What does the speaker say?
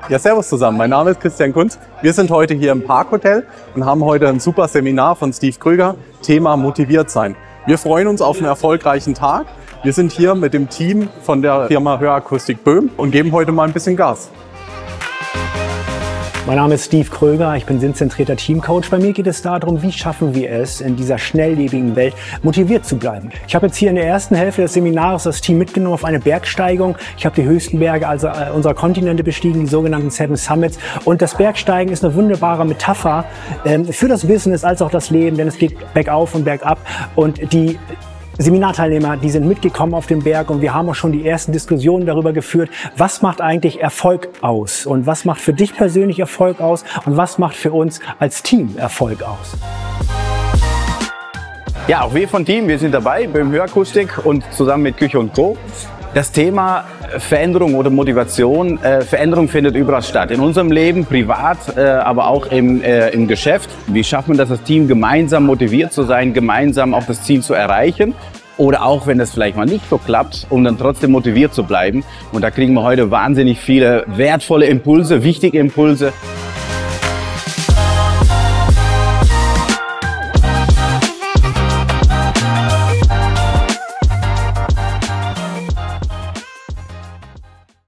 Ja, servus zusammen. Mein Name ist Christian Kunz. Wir sind heute hier im Parkhotel und haben heute ein super Seminar von Steve Kröger, Thema motiviert sein. Wir freuen uns auf einen erfolgreichen Tag. Wir sind hier mit dem Team von der Firma Hörakustik Böhm und geben heute mal ein bisschen Gas. Mein Name ist Steve Kröger, ich bin sinnzentrierter Teamcoach. Bei mir geht es darum, wie schaffen wir es, in dieser schnelllebigen Welt motiviert zu bleiben. Ich habe jetzt hier in der ersten Hälfte des Seminars das Team mitgenommen auf eine Bergsteigung. Ich habe die höchsten Berge unserer Kontinente bestiegen, die sogenannten Seven Summits. Und das Bergsteigen ist eine wunderbare Metapher für das Business als auch das Leben, denn es geht bergauf und bergab. Und die Seminarteilnehmer, die sind mitgekommen auf den Berg und wir haben auch schon die ersten Diskussionen darüber geführt, was macht eigentlich Erfolg aus und was macht für dich persönlich Erfolg aus und was macht für uns als Team Erfolg aus. Ja, auch wir von Team, wir sind dabei beim Hörakustik und zusammen mit Küche und Co. Das Thema Veränderung oder Motivation, Veränderung findet überall statt. In unserem Leben, privat, aber auch im Geschäft. Wie schafft man das als Team, gemeinsam motiviert zu sein, gemeinsam auch das Ziel zu erreichen? Oder auch, wenn das vielleicht mal nicht so klappt, um dann trotzdem motiviert zu bleiben. Und da kriegen wir heute wahnsinnig viele wertvolle Impulse, wichtige Impulse.